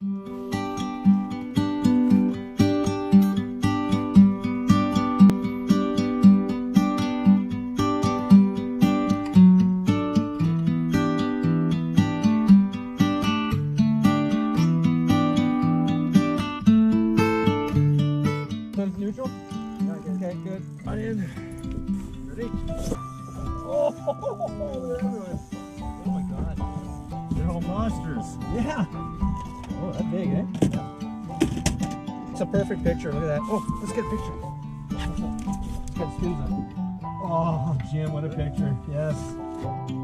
Neutral? Okay, good. Right in. Ready? Oh, oh my God. They're all monsters. Yeah. Oh, that's big, eh? It's a perfect picture. Look at that. Oh, let's get a picture. Let's get spins up. Oh, Jim, what a picture. Yes.